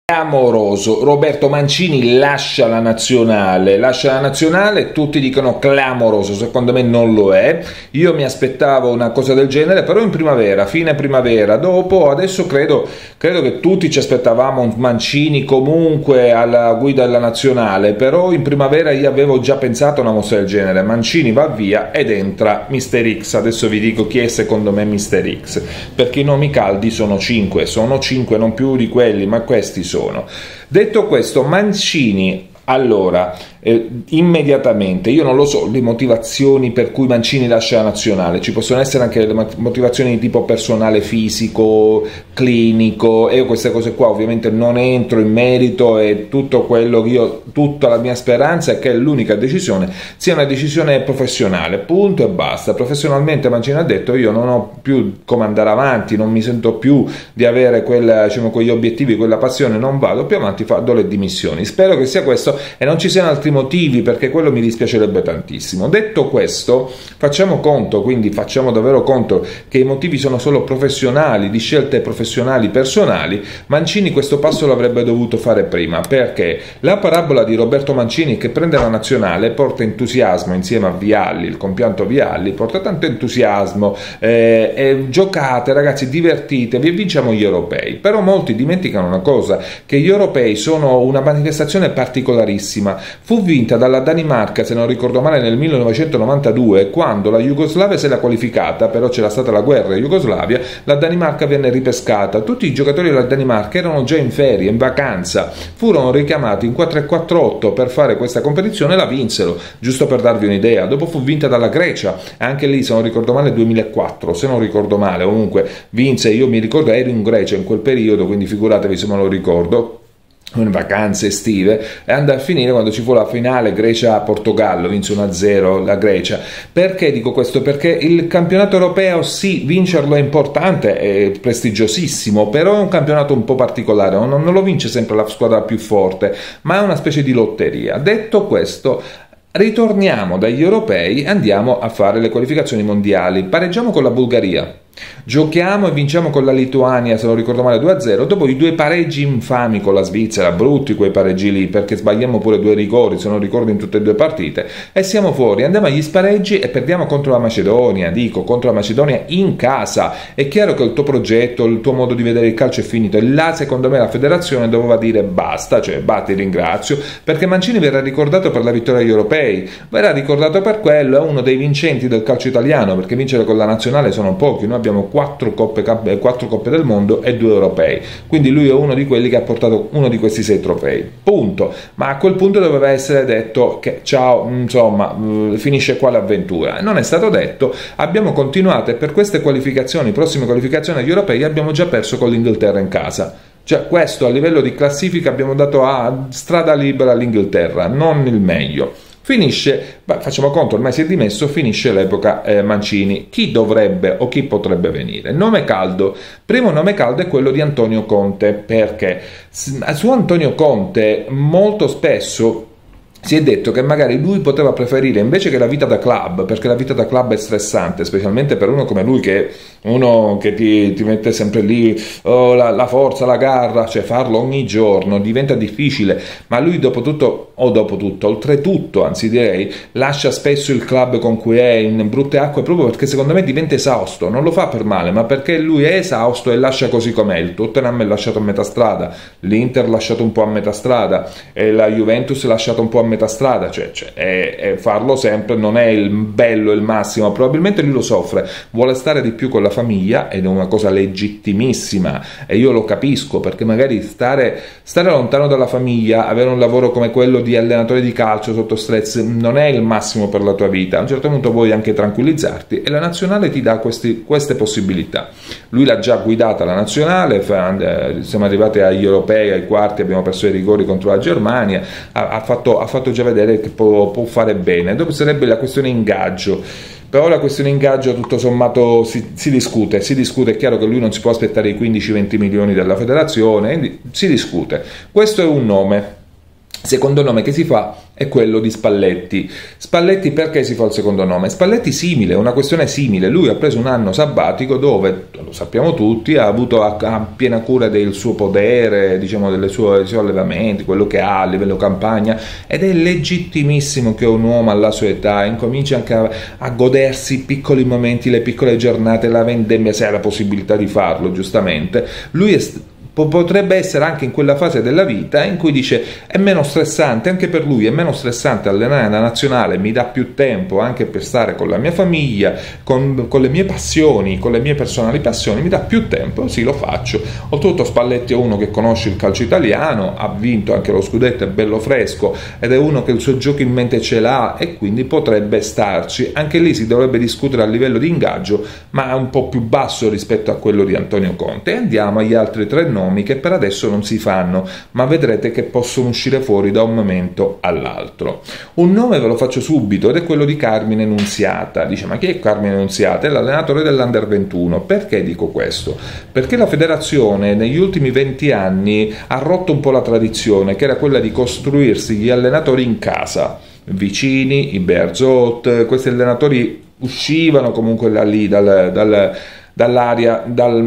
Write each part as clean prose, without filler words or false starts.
Clamoroso, Roberto Mancini lascia la nazionale, tutti dicono clamoroso, secondo me non lo è, io mi aspettavo una cosa del genere, però in primavera, fine primavera, dopo, adesso credo che tutti ci aspettavamo un Mancini comunque alla guida della nazionale, però in primavera io avevo già pensato a una mossa del genere, Mancini va via ed entra Mister X, adesso vi dico chi è secondo me Mister X, perché i nomi caldi sono 5, non più di quelli, ma questi sono. Detto questo, Mancini, allora, immediatamente, io non lo so le motivazioni per cui Mancini lascia la nazionale, ci possono essere anche le motivazioni di tipo personale, fisico, clinico, e io queste cose qua ovviamente non entro in merito, e tutto quello che tutta la mia speranza è che l'unica decisione sia una decisione professionale, punto e basta. Professionalmente Mancini ha detto: io non ho più come andare avanti, non mi sento più di avere quegli obiettivi, quella passione, non vado più avanti, do le dimissioni. Spero che sia questo e non ci siano altri motivi, perché quello mi dispiacerebbe tantissimo. Detto questo, facciamo davvero conto che i motivi sono solo professionali, di scelte professionali personali. Mancini questo passo l'avrebbe dovuto fare prima, perché la parabola di Roberto Mancini che prende la nazionale porta entusiasmo insieme a Vialli, il compianto Vialli, porta tanto entusiasmo, giocate ragazzi, divertitevi e vinciamo gli europei. Però molti dimenticano una cosa, che gli europei sono una manifestazione particolarissima. Fu vinta dalla Danimarca, se non ricordo male, nel 1992, quando la Jugoslavia se l'ha qualificata, però c'era stata la guerra in Jugoslavia, la Danimarca venne ripescata, tutti i giocatori della Danimarca erano già in ferie, in vacanza, furono richiamati in 4-4-8 per fare questa competizione e la vinsero, giusto per darvi un'idea. Dopo fu vinta dalla Grecia, anche lì se non ricordo male 2004, se non ricordo male, comunque vinse, io mi ricordo ero in Grecia in quel periodo, quindi figuratevi se me lo ricordo, in vacanze estive, e andò a finire quando ci fu la finale Grecia-Portogallo, vinse 1-0 la Grecia. Perché dico questo? Perché il campionato europeo, sì, vincerlo è importante, è prestigiosissimo, però è un campionato un po' particolare, non lo vince sempre la squadra più forte, ma è una specie di lotteria. Detto questo, ritorniamo dagli europei e andiamo a fare le qualificazioni mondiali. Pareggiamo con la Bulgaria, giochiamo e vinciamo con la Lituania, se non ricordo male 2-0, dopo i due pareggi infami con la Svizzera, brutti quei pareggi lì, perché sbagliamo pure 2 rigori, se non ricordo, in tutte e 2 partite, e siamo fuori. Andiamo agli spareggi e perdiamo contro la Macedonia, contro la Macedonia in casa. È chiaro che il tuo progetto, il tuo modo di vedere il calcio è finito, e là secondo me la federazione doveva dire basta, cioè ti ringrazio, perché Mancini verrà ricordato per la vittoria agli europei, verrà ricordato per quello, è uno dei vincenti del calcio italiano, perché vincere con la nazionale sono pochi, noi abbiamo 4 coppe del mondo e 2 europei, quindi lui è uno di quelli che ha portato uno di questi 6 trofei, punto. Ma a quel punto doveva essere detto che ciao, insomma, finisce qua l'avventura, non è stato detto, abbiamo continuato, e per queste prossime qualificazioni agli europei abbiamo già perso con l'Inghilterra in casa. Cioè, questo a livello di classifica abbiamo dato a strada libera all'Inghilterra, non il meglio. Finisce, facciamo conto, ormai si è dimesso, finisce l'epoca Mancini. Chi dovrebbe o chi potrebbe venire? Nome caldo. Primo nome caldo è quello di Antonio Conte, perché su Antonio Conte molto spesso si è detto che magari lui poteva preferire, invece che la vita da club, perché la vita da club è stressante, specialmente per uno come lui, che è uno che ti mette sempre lì la forza, la garra, cioè farlo ogni giorno diventa difficile, ma lui oltretutto, anzi direi, lascia spesso il club con cui è in brutte acque, proprio perché secondo me diventa esausto, non lo fa per male, ma perché lui è esausto e lascia così com'è. Il Tottenham è lasciato a metà strada, l'Inter lasciato un po' a metà strada, e la Juventus è lasciato un po' a metà strada, cioè farlo sempre non è il bello, il massimo, probabilmente lui lo soffre, vuole stare di più con la famiglia, ed è una cosa legittimissima, e io lo capisco, perché magari stare lontano dalla famiglia, avere un lavoro come quello di allenatore di calcio sotto stress non è il massimo per la tua vita. A un certo punto vuoi anche tranquillizzarti, e la nazionale ti dà queste possibilità. Lui l'ha già guidata la nazionale, siamo arrivati agli europei, ai quarti, abbiamo perso i rigori contro la Germania, ha fatto già vedere che può fare bene. Dopo sarebbe la questione ingaggio, però la questione ingaggio tutto sommato si discute, è chiaro che lui non si può aspettare i 15-20 milioni della federazione, quindi si discute. Questo è un nome. secondo nome che si fa è quello di Spalletti. Spalletti perché si fa il secondo nome? Spalletti simile, è una questione simile. Lui ha preso un anno sabbatico dove, lo sappiamo tutti, ha avuto a piena cura del suo podere, diciamo dei suoi allevamenti, quello che ha a livello campagna, ed è legittimissimo che un uomo alla sua età incominci anche a godersi i piccoli momenti, le piccole giornate, la vendemmia, se ha la possibilità di farlo, giustamente. Lui potrebbe essere anche in quella fase della vita in cui dice è meno stressante, anche per lui è meno stressante allenare la nazionale, mi dà più tempo anche per stare con la mia famiglia, con le mie passioni, con le mie personali passioni, mi dà più tempo, sì, lo faccio. Oltretutto Spalletti è uno che conosce il calcio italiano, ha vinto anche lo scudetto, è bello fresco ed è uno che il suo gioco in mente ce l'ha e quindi potrebbe starci. Anche lì si dovrebbe discutere a livello di ingaggio, ma è un po' più basso rispetto a quello di Antonio Conte. E andiamo agli altri tre nomi che per adesso non si fanno, ma vedrete che possono uscire fuori da un momento all'altro. Un nome ve lo faccio subito ed è quello di Carmine Nunziata. Dice, ma chi è Carmine Nunziata? È l'allenatore dell'Under 21. Perché dico questo? Perché la federazione negli ultimi 20 anni ha rotto un po' la tradizione, che era quella di costruirsi gli allenatori in casa. Vicini, i Bearzot, questi allenatori uscivano comunque da lì, dall'area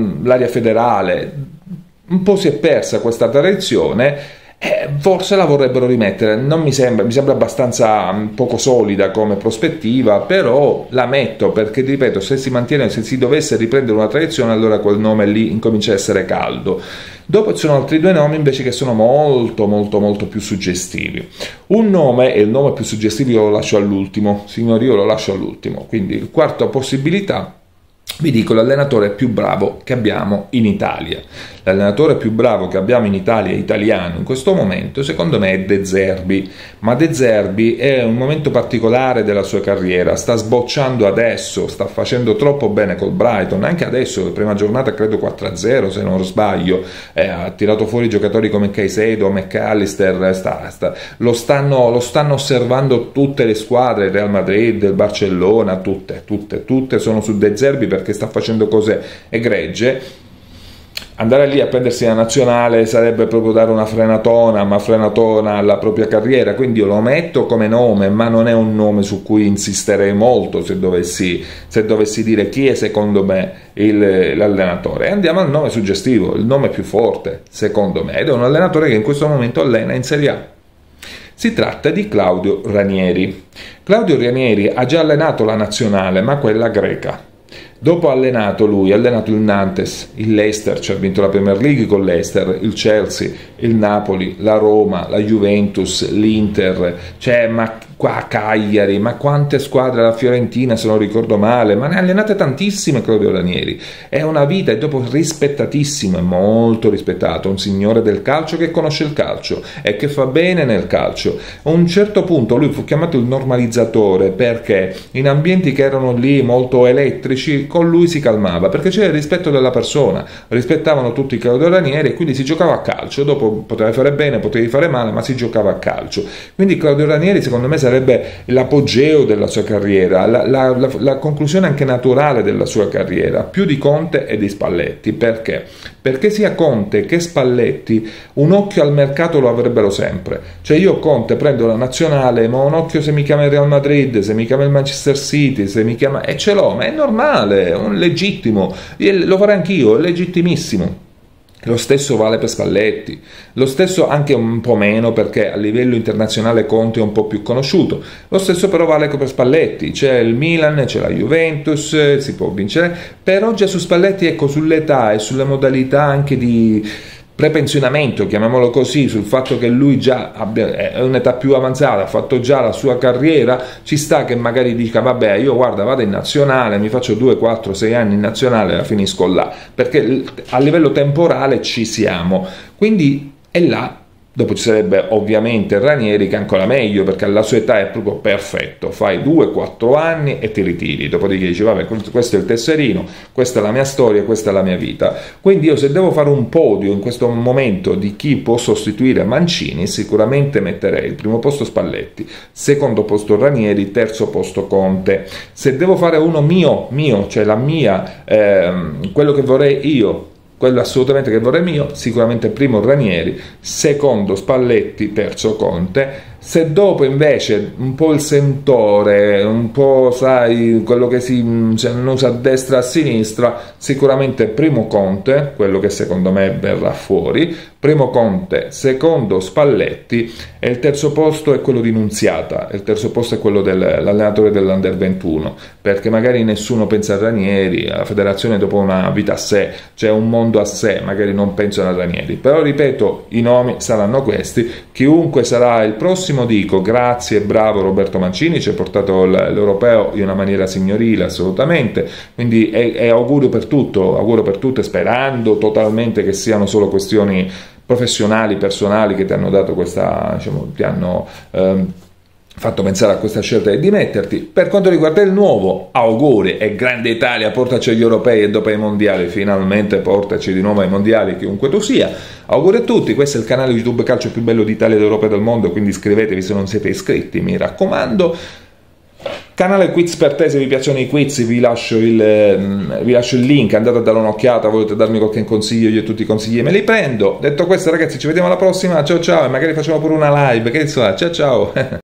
federale. Un po' si è persa questa tradizione e forse la vorrebbero rimettere. Non mi sembra abbastanza poco solida come prospettiva, però la metto perché, ripeto, se si dovesse riprendere una tradizione, allora quel nome lì incomincia a essere caldo. Dopo ci sono altri due nomi invece che sono molto molto molto più suggestivi. Un nome, e il nome più suggestivo io lo lascio all'ultimo, signori, io lo lascio all'ultimo, quindi quarta possibilità. Vi dico l'allenatore più bravo che abbiamo in Italia. L'allenatore più bravo che abbiamo in Italia, italiano, in questo momento, secondo me è De Zerbi. Ma De Zerbi è un momento particolare della sua carriera, sta sbocciando adesso, sta facendo troppo bene col Brighton, anche adesso, la prima giornata credo 4-0 se non sbaglio, ha tirato fuori giocatori come Caicedo, McAllister, lo stanno osservando tutte le squadre, il Real Madrid, il Barcellona, tutte sono su De Zerbi perché sta facendo cose egregie. Andare lì a prendersi la nazionale sarebbe proprio dare una frenatona alla propria carriera, quindi io lo metto come nome, ma non è un nome su cui insisterei molto se dovessi dire chi è secondo me l'allenatore. E andiamo al nome suggestivo, il nome più forte secondo me, ed è un allenatore che in questo momento allena in Serie A. Si tratta di Claudio Ranieri. Claudio Ranieri ha già allenato la nazionale, ma quella greca. Dopo ha allenato il Nantes, il Leicester, cioè ha vinto la Premier League con Leicester, il Chelsea, il Napoli, la Roma, la Juventus, l'Inter, ma qua Cagliari, ma quante squadre, la Fiorentina se non ricordo male, ma ne ha allenate tantissime Claudio Ranieri. È una vita, e dopo rispettatissima, molto rispettato, un signore del calcio che conosce il calcio e che fa bene nel calcio. A un certo punto lui fu chiamato il normalizzatore perché in ambienti che erano lì molto elettrici con lui si calmava, perché c'era il rispetto della persona, rispettavano tutti Claudio Ranieri e quindi si giocava a calcio. Dopo potevi fare bene, potevi fare male, ma si giocava a calcio. Quindi Claudio Ranieri secondo me sarebbe l'apogeo della sua carriera, la conclusione anche naturale della sua carriera, più di Conte e di Spalletti. Perché? Perché sia Conte che Spalletti un occhio al mercato lo avrebbero sempre. Cioè io Conte prendo la nazionale, ma un occhio se mi chiama il Real Madrid, se mi chiama il Manchester City, se mi chiama... e ce l'ho, ma è normale, è un legittimo, lo farei anch'io, è legittimissimo. Lo stesso vale per Spalletti, lo stesso anche un po' meno perché a livello internazionale Conte è un po' più conosciuto, lo stesso però vale per Spalletti, c'è il Milan, c'è la Juventus, si può vincere, però già su Spalletti, ecco, sull'età e sulle modalità anche di prepensionamento, chiamiamolo così, sul fatto che lui già è un'età più avanzata, ha fatto già la sua carriera, ci sta che magari dica vabbè io guarda vado in nazionale, mi faccio 2, 4, 6 anni in nazionale e la finisco là, perché a livello temporale ci siamo, quindi è là. Dopo ci sarebbe ovviamente Ranieri che è ancora meglio perché alla sua età è proprio perfetto, fai 2-4 anni e ti ritiri, dopodiché dici vabbè questo è il tesserino, questa è la mia storia, questa è la mia vita. Quindi io se devo fare un podio in questo momento di chi può sostituire Mancini, sicuramente metterei il primo posto Spalletti, secondo posto Ranieri, terzo posto Conte. Se devo fare uno mio, cioè la mia, quello che vorrei io quello assolutamente che vorrei mio, sicuramente primo Ranieri, secondo Spalletti, terzo Conte. Se dopo invece un po' il sentore, un po' sai quello che si annusa a destra e a sinistra, sicuramente primo Conte, quello che secondo me verrà fuori, primo Conte, secondo Spalletti, e il terzo posto è quello di Nunziata, il terzo posto è quello dell'allenatore dell'Under 21, perché magari nessuno pensa a Ranieri, la federazione dopo una vita a sé, c'è un mondo a sé, magari non pensano a Ranieri, però ripeto, i nomi saranno questi, chiunque sarà il prossimo dico grazie e bravo Roberto Mancini, ci ha portato l'europeo in una maniera signorile assolutamente, quindi è augurio per tutto, sperando totalmente che siano solo questioni professionali, personali che ti hanno dato questa, diciamo, ti hanno fatto pensare a questa scelta di dimetterti. Per quanto riguarda il nuovo, auguri e grande Italia, portaci agli europei e dopo ai mondiali, finalmente portaci di nuovo ai mondiali chiunque tu sia. Auguri a tutti, questo è il canale YouTube Calcio più bello d'Italia, d'Europa e del mondo, quindi iscrivetevi se non siete iscritti, mi raccomando. Canale quiz per te, se vi piacciono i quiz vi lascio il link, andate a dare un'occhiata, volete darmi qualche consiglio, io tutti i consigli me li prendo. Detto questo ragazzi, ci vediamo alla prossima, ciao ciao, e magari facciamo pure una live, che so, ciao ciao.